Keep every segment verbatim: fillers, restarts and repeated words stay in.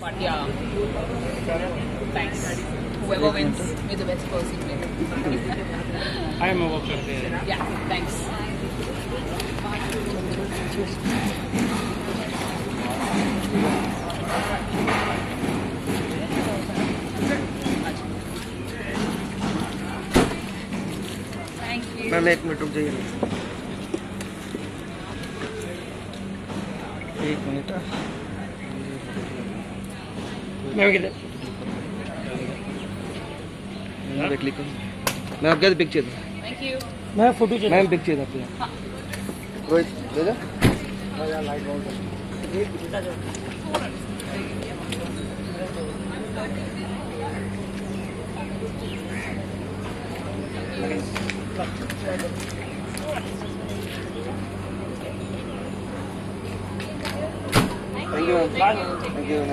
But yeah, thanks. Whoever wins, may the best person win. I am a worker there. Yeah, thanks. Thank you. Ma'am एक minute रुक जाइए। एक minute. मैं किधर? मैं click करूँ। मैं आपके साथ पिक्चर। Thank you. मैं फोटो चाहिए। मैम पिक्चर आपके। रोहित ले जा। Thank you. Thank you.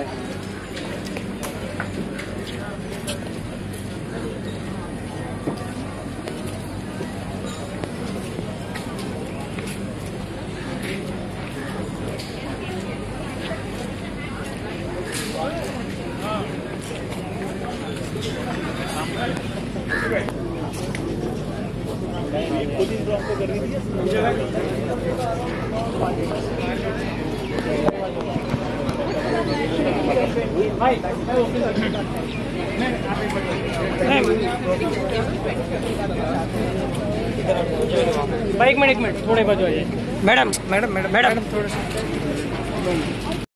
भाई एक मिनट एक मिनट थोड़े बाजू आ जाइए। मैडम मैडम मैडम मैडम थोड़ा सा